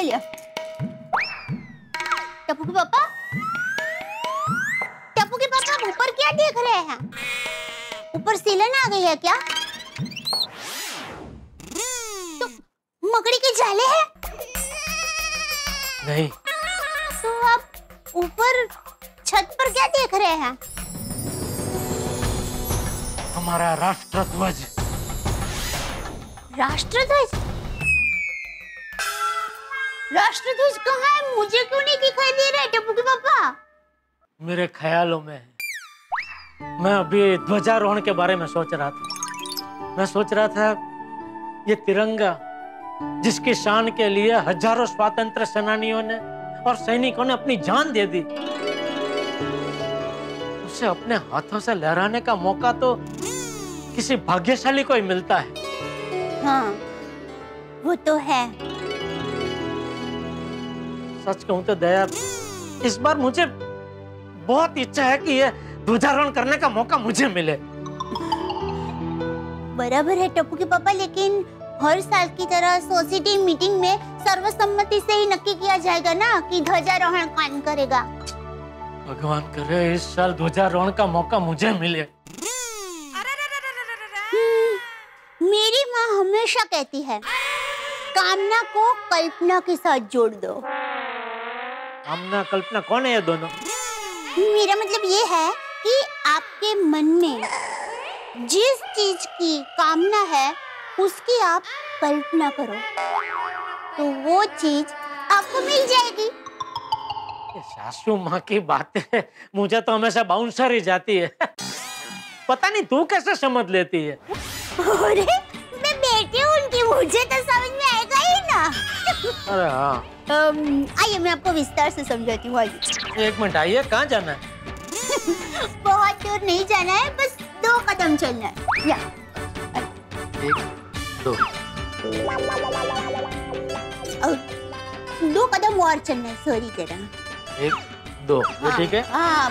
लिया। टप्पू के पापा, टप्पू के पापा आप ऊपर क्या देख रहे हैं? ऊपर सीलन आ गई है क्या? तो मकड़ी के जाले हैं? नहीं। तो आप ऊपर छत पर क्या देख रहे हैं? हमारा राष्ट्रध्वज। राष्ट्रध्वज? राष्ट्रध्वज कहाँ है? मुझे क्यों नहीं दिखाई दे रहा है टप्पू के पापा? मेरे ख्यालों में है। मैं अभी ध्वजारोहण के बारे में सोच रहा था। मैं सोच रहा था ये तिरंगा जिसकी शान के लिए हजारों स्वतंत्र सेनानियों ने और सैनिकों ने अपनी जान दे दी, उसे अपने हाथों से लहराने का मौका तो किसी भाग्यशाली को ही मिलता है। हाँ, वो तो है। सच कहूं तो दया, इस बार मुझे बहुत इच्छा है कि ये ध्वजारोहण करने का मौका मुझे मिले। बराबर है टप्पू के पापा, लेकिन हर साल की तरह सोसाइटी मीटिंग में सर्वसम्मति से ही नक्की किया जाएगा ना कि ध्वजारोहण कौन करेगा। भगवान करे इस साल ध्वजारोहण का मौका मुझे मिले। मेरी माँ हमेशा कहती है कामना को कल्पना के साथ जोड़ दो। कामना कल्पना कौन है ये दोनों? मेरा मतलब ये है कि आपके मन में जिस चीज की कामना है उसकी आप कल्पना करो तो वो चीज आपको मिल जाएगी। ये सासू माँ की बातें मुझे तो हमेशा बाउंसर ही जाती है। पता नहीं तू कैसे समझ लेती है। अरे मैं बेटी हूँ उनकी, मुझे तो समझ में आएगा ही ना। अरे हाँ। आइए मैं आपको विस्तार से समझाती हूँ। एक मिनट, आइए। कहाँ जाना है? बहुत दूर नहीं जाना है, बस 2 कदम चलना है। या 1 2 और 2 कदम और चलना है। सॉरी जरा। 1 2 ये ठीक है। हाँ,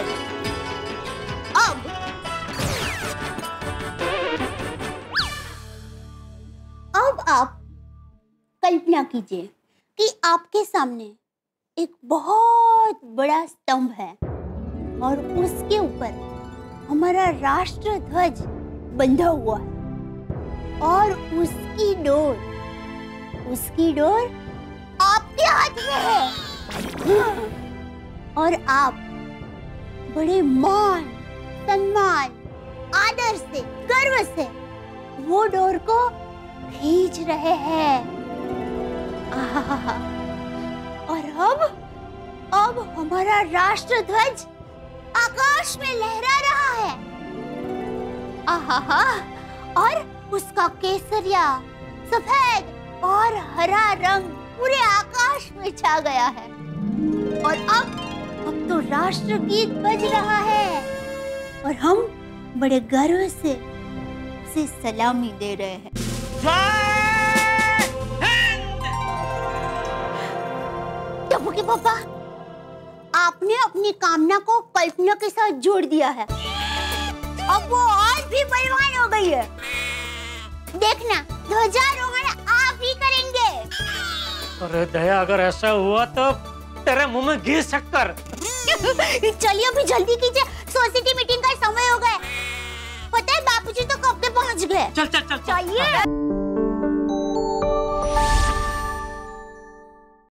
अब आप कल्पना कीजिए कि आपके सामने एक बहुत बड़ा स्तंभ है और उसके ऊपर हमारा राष्ट्र ध्वज बंधा हुआ है और उसकी डोर आपके हाथ में है। और आप बड़े मान, सम्मान, आदर से, गर्व से वो डोर को खींच रहे हैं। और अब हमारा राष्ट्र ध्वज आकाश में लहरा रहा है। आहा, और उसका केसरिया, सफेद और हरा रंग पूरे आकाश में छा गया है। और अब तो राष्ट्रगीत बज रहा है और हम बड़े गर्व से उसे सलामी दे रहे हैं। टप्पू के पापा, आपने अपनी कामना को कल्पना के साथ जोड़ दिया है। अब वो और भी बलवान हो गई है। देखना, ध्वजारोहण आप ही करेंगे। अरे दया, अगर ऐसा हुआ तो तेरे मुंह में घी शक्कर। चलिए अभी जल्दी कीजिए, सोसाइटी मीटिंग का समय हो गया। पता है बापूजी तो कब के पहुंच गए। चल चल चल चलिए।